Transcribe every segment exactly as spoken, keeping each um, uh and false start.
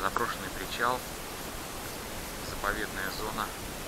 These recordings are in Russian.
Заброшенный причал, заповедная зона.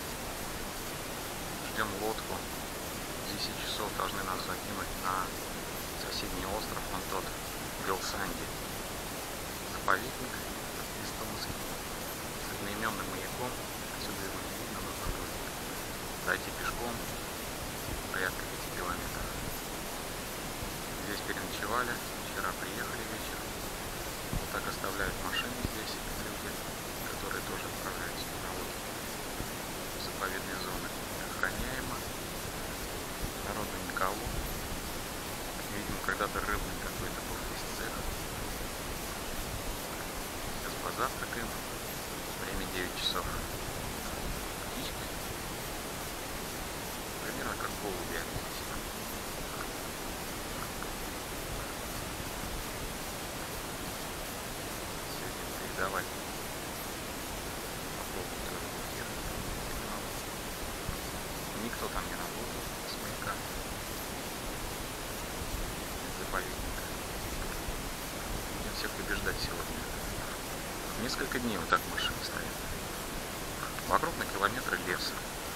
Ждем лодку. В десять часов должны нас закинуть на соседний остров, вон тот, Вилсанди. Заповедник эстонский с одноименным маяком. Отсюда его не видно, нужно будет дойти пешком порядка пяти километров. Здесь переночевали, вчера приехали вечером. Вот так оставляют машины здесь люди, которые тоже отправляются на лодке в заповедные зоны. Охраняемо, народу никого. Видимо, когда-то рыбный какой-то был здесь цех. Сейчас позавтракаем. Время девять часов. Птички. Примерно как голуби они здесь. Сегодня передавать по поводу тоже эфир. Никто там не работал с маяка. Заповедника. Будем всех побеждать сегодня. Несколько дней вот так машины стоят. Вокруг на километры леса.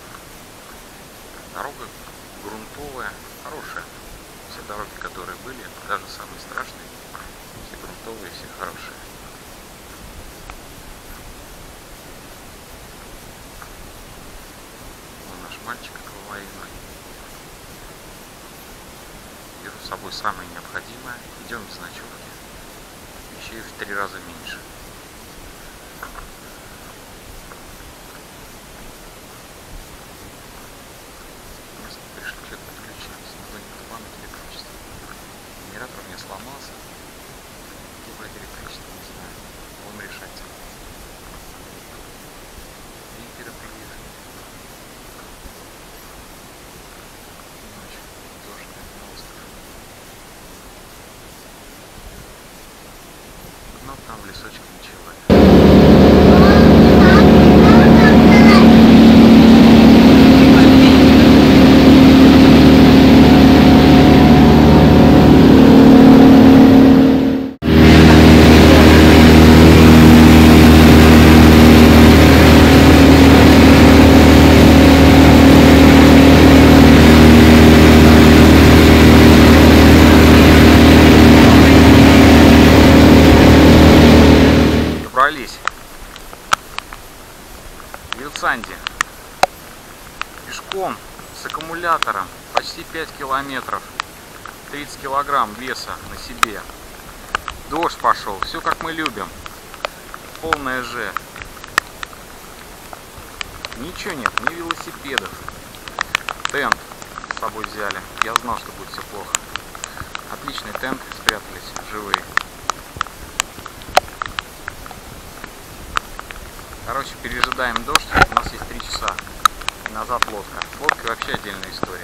Дорога грунтовая, хорошая. Все дороги, которые были, даже самые страшные, все грунтовые, все хорошие. Вот наш мальчик аквалангист. Беру с собой самое необходимое. Идем без ночевки. Вещей в три раза меньше. Генератор у меня сломался. Где брать электричество, не знаю. Будем решать. Вимперы приехали. Ночь. Дождь на остров. Но там в лесочке ночевали. Вилсанди. Пешком с аккумулятором почти пять километров. тридцать килограмм веса на себе. Дождь пошел. Все как мы любим. Полная же. Ничего нет, ни велосипедов. Тент с собой взяли. Я знал, что будет все плохо. Отличный тент. Спрятались живые. Короче, пережидаем дождь, у нас есть три часа, и назад лодка. С лодкой вообще отдельная история.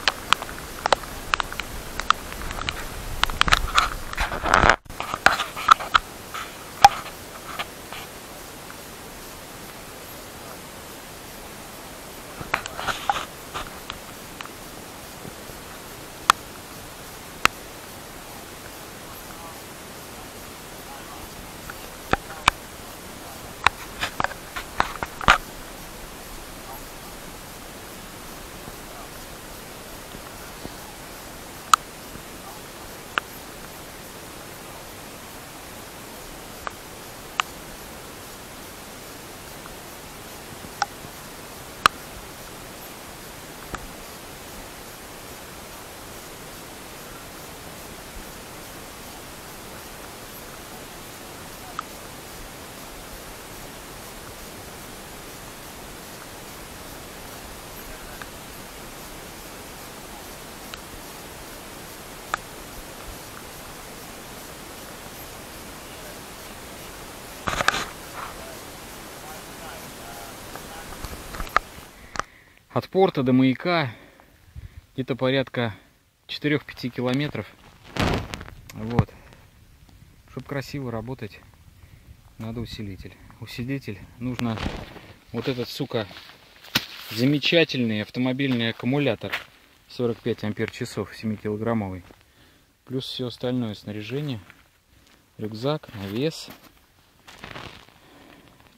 От порта до маяка где-то порядка четырёх-пяти километров. Вот. Чтобы красиво работать, надо усилитель. Усилитель нужно вот этот, сука, замечательный автомобильный аккумулятор сорок пять ампер-часов, семикилограммовый. Плюс все остальное снаряжение. Рюкзак, навес.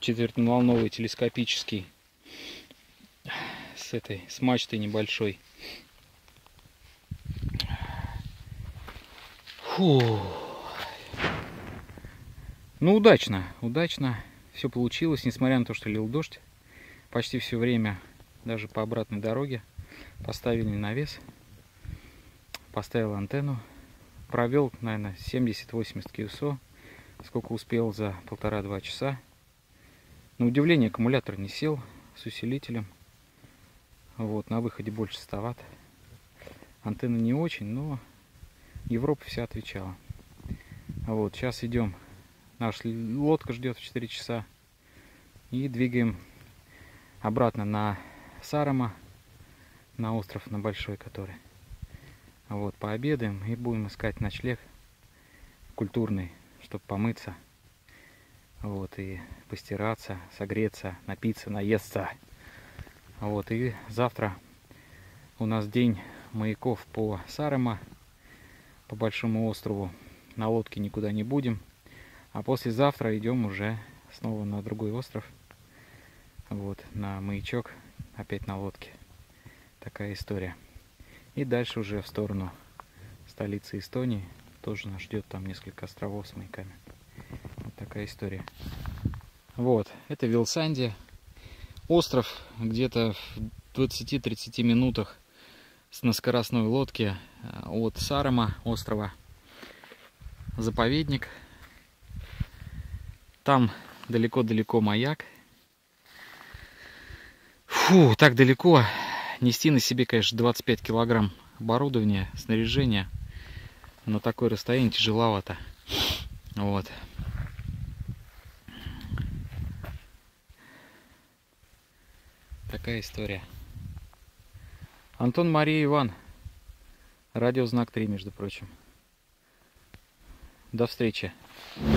четвертноволновый телескопический с этой, с мачтой небольшой. Фу. Ну, удачно, удачно все получилось, несмотря на то, что лил дождь. Почти все время, даже по обратной дороге, поставили навес, поставил антенну, провел, наверное, семьдесят-восемьдесят килсо, сколько успел за полтора-два часа. На удивление, аккумулятор не сел с усилителем. Вот, на выходе больше ста ватт. Антенна не очень, но Европа вся отвечала. Вот, сейчас идем. Наша лодка ждет в четыре часа. И двигаем обратно на Сааремаа, на остров, на большой который. Вот, пообедаем и будем искать ночлег культурный, чтобы помыться. Вот, и постираться, согреться, напиться, наесться. Вот, и завтра у нас день маяков по Сааремаа, по большому острову. На лодке никуда не будем. А послезавтра идем уже снова на другой остров. Вот, на маячок, опять на лодке. Такая история. И дальше уже в сторону столицы Эстонии. Тоже нас ждет там несколько островов с маяками. Вот такая история. Вот, это Вилсанди. Остров где-то в двадцати-тридцати минутах на скоростной лодке от Сааремаа острова. Заповедник. Там далеко-далеко маяк. Фу, так далеко. Нести на себе, конечно, двадцать пять килограмм оборудования, снаряжения. На такое расстояние тяжеловато. Вот. Такая история. Антон, Мария, Иван. Радио Знак три, между прочим. До встречи.